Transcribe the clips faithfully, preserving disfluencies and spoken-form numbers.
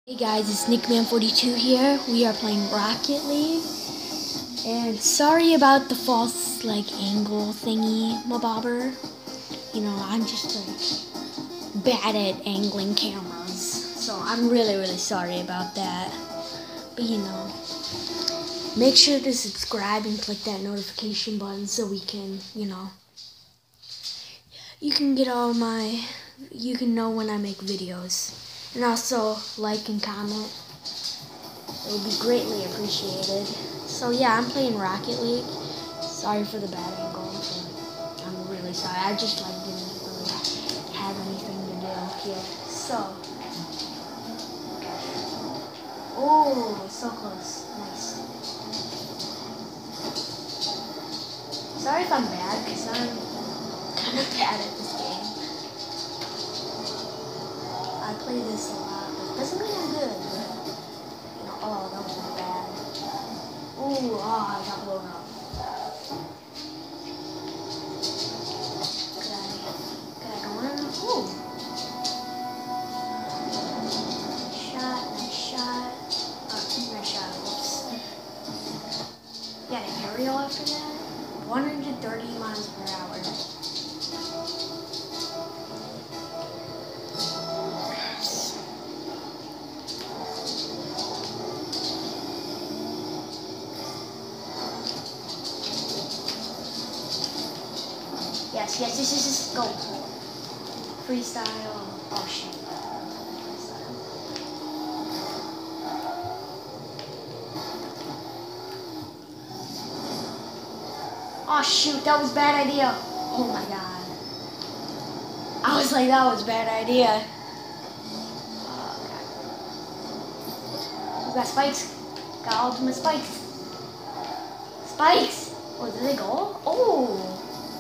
Hey guys, it's Nickman forty-two here. We are playing Rocket League. And sorry about the false like angle thingy, mabobber. You know, I'm just like bad at angling cameras. So I'm really, really sorry about that. But you know, make sure to subscribe and click that notification button so we can, you know, you can get all my, you can know when I make videos. And also, like and comment. It would be greatly appreciated. So yeah, I'm playing Rocket League. Sorry for the bad angle. But I'm really sorry. I just like didn't really have anything to do here. So. Oh, so close. Nice. Sorry if I'm bad, because I'm kind of bad at this game. I play this a lot, but it doesn't mean I'm good. But, you know, oh, that was bad. Ooh, oh, I got blown up. Could I, could I go in? Ooh. Shot, nice shot. Oh, nice shot, whoops. Yeah, an aerial after that. one hundred thirty miles per hour. Yes, yes, yes, yes, yes, go. Freestyle. Oh, shoot. Freestyle. Oh, shoot, that was a bad idea. Oh, my God. I was like, that was a bad idea. Oh, God. We got spikes. Got ultimate spikes. Spikes. Oh, did they go? Oh.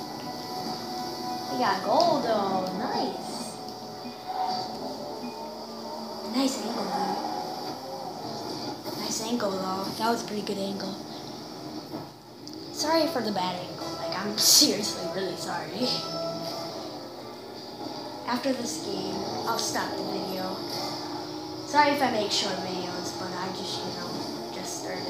We got gold though, nice. Nice angle, dude. Nice angle though. That was a pretty good angle. Sorry for the bad angle. Like, I'm seriously really sorry. After this game, I'll stop the video. Sorry if I make short videos, but I just, you know, just started.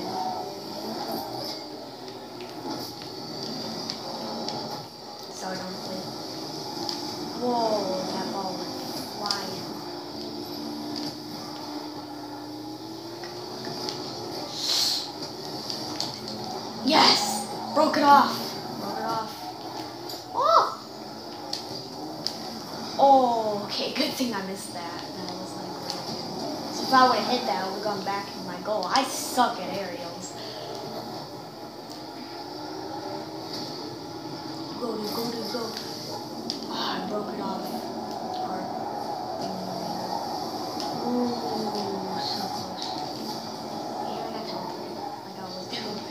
So I don't play. Whoa, that ball went flying. Yes! Broke it off. Broke it off. Oh! Oh, okay, good thing I missed that. That was like really good. So if I would have hit that, I would have gone back to my goal. I suck at aerials. Go, dude, go, dude, go. Oh, I broke it off. Ooh, so close. Yeah, I got teleported like I was doing.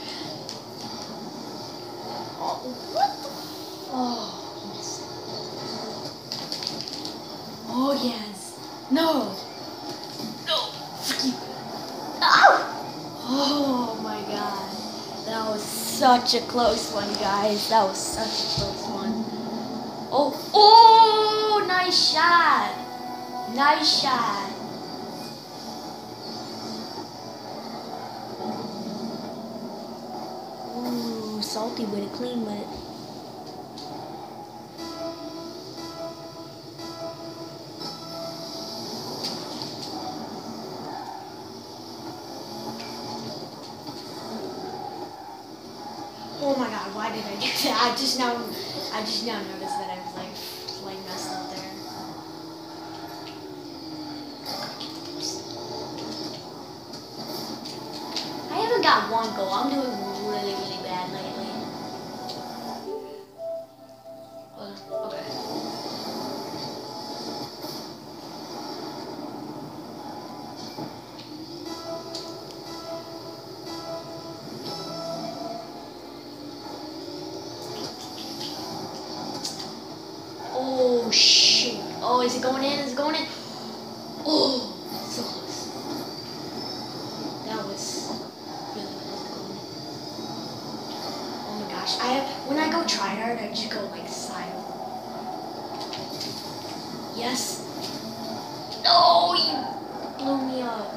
Oh, what the? Oh, missed. Oh, yes. No. No. Ow! Oh, my God. That was such a close one, guys. That was such a close one. Oh, oh, nice shot. Nice shot. Ooh, salty with a clean wet. Oh my God, why did I do that? I just now, I just now noticed that I was like, like messed up there. I haven't got one goal. I'm doing really, really bad lately. Uh, okay. Oh, shoot. Oh, is it going in? Is it going in? Oh, so close. That was really close. Oh my gosh. I have, when I go try hard, I just go like side. Yes. No, you blew me up.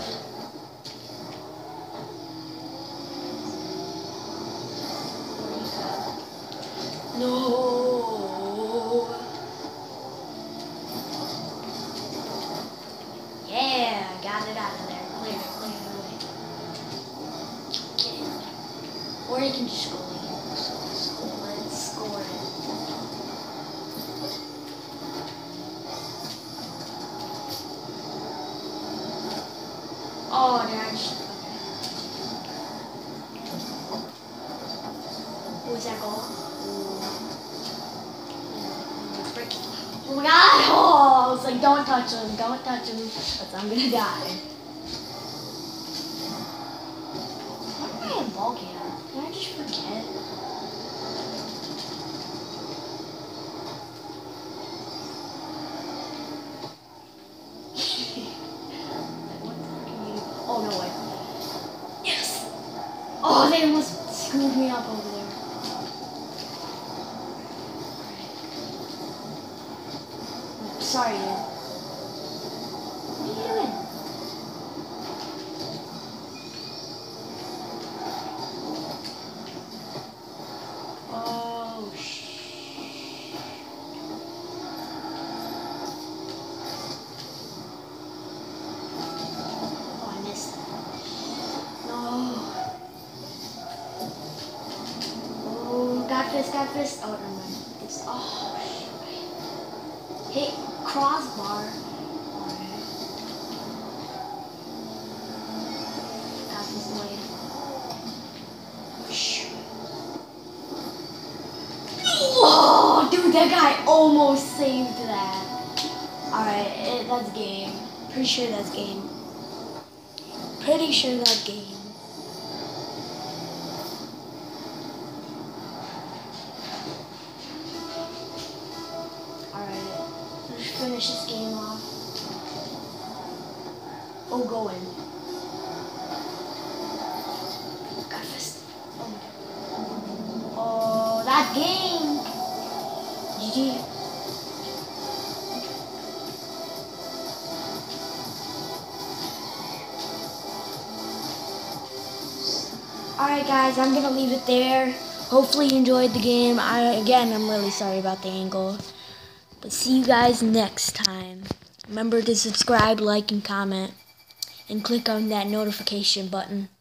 No. Yeah, got it out of there. Clear it, clear it away. Get it. Or you can just score it. Score it, score it. Oh, did I just... Okay. What was that goal? Oh my god! Oh, I was like, don't touch him, don't touch him, because I'm gonna die. Why do I have ball cannon? Did I just forget? What the frick are you? Oh, no way. Yes! Oh, they almost screwed me up over there. Sorry, dude. What are you doing? Oh, shh. Oh, I missed that. No. Oh, got fist, got fist. Oh, never mind. It's, oh, shit. Hit crossbar. Alright. Got this way. Whoa, dude, that guy almost saved that. Alright, that's game. Pretty sure that's game. Pretty sure that's game. Finish this game off. Oh, go in. Got fist. Oh my god. Oh, that game. G G. Alright guys, I'm gonna leave it there. Hopefully you enjoyed the game. I again I'm really sorry about the angle. But see you guys next time. Remember to subscribe, like, and comment. And click on that notification button.